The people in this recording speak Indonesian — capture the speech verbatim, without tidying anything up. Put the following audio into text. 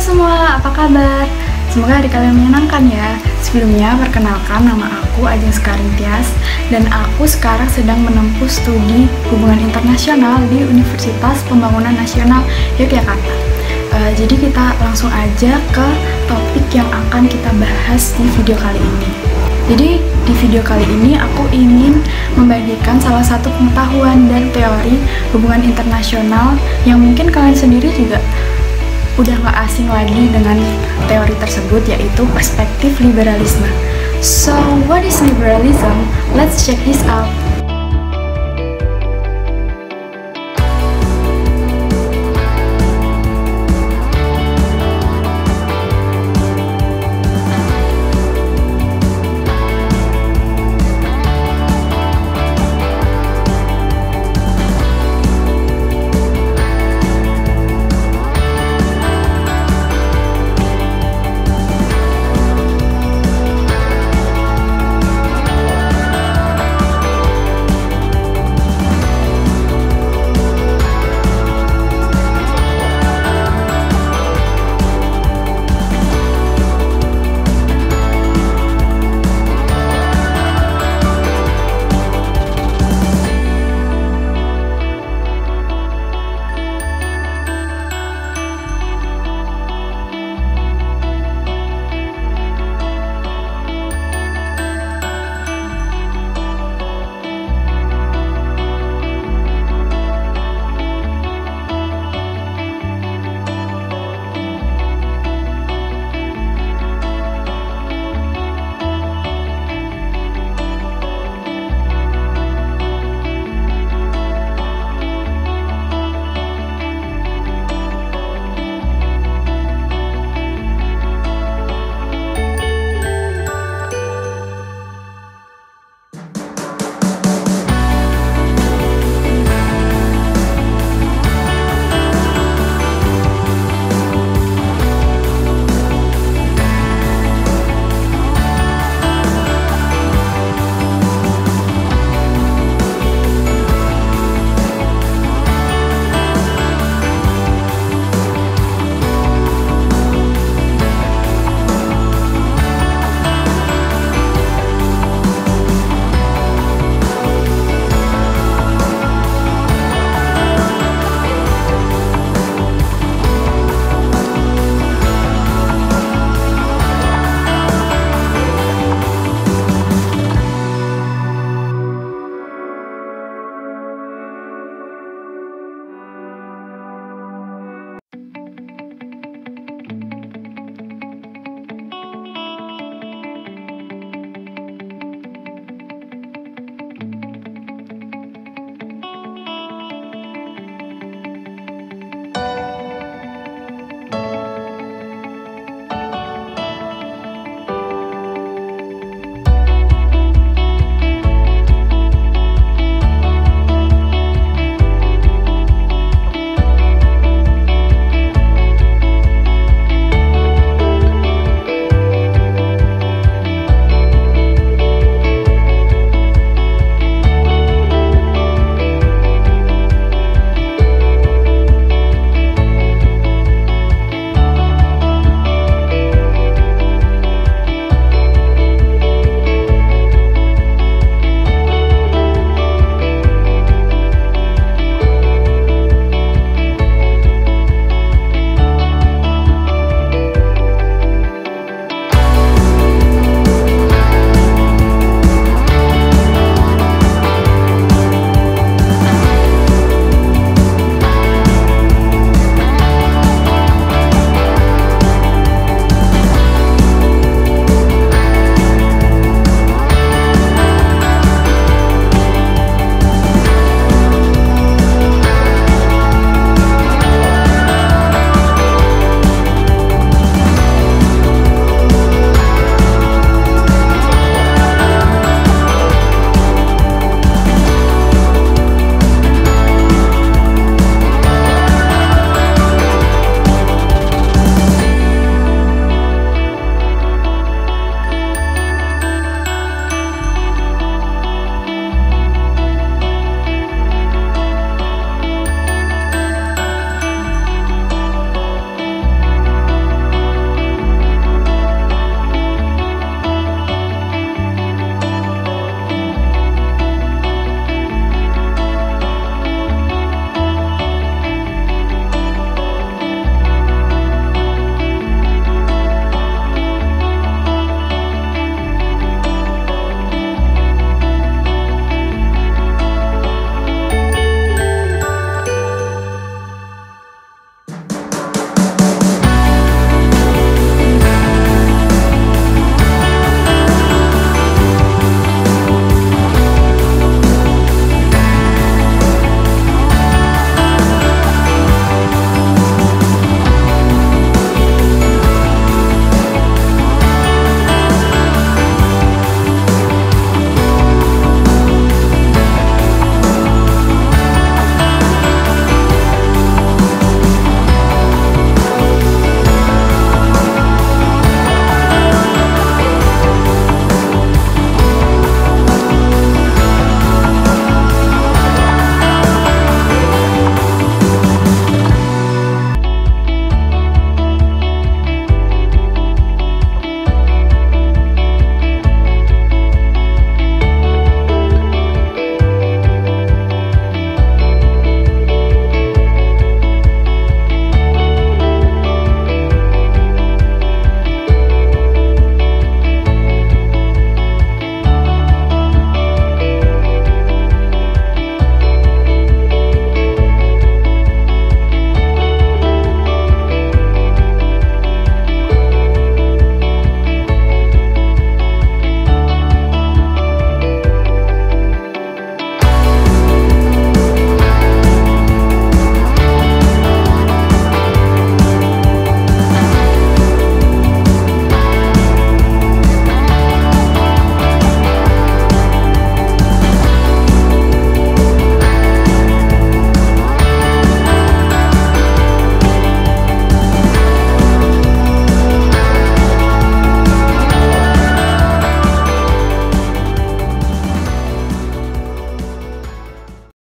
semua, apa kabar? Semoga hari kalian menyenangkan ya. Sebelumnya, perkenalkan, nama aku Ajeng Skarintias dan aku sekarang sedang menempuh studi hubungan internasional di Universitas Pembangunan Nasional Yogyakarta. Uh, jadi kita langsung aja ke topik yang akan kita bahas di video kali ini. Jadi di video kali ini aku ingin membagikan salah satu pengetahuan dan teori hubungan internasional yang mungkin kalian sendiri juga udah gak asing lagi dengan teori tersebut, yaitu perspektif liberalisme. So, what is liberalism? Let's check this out.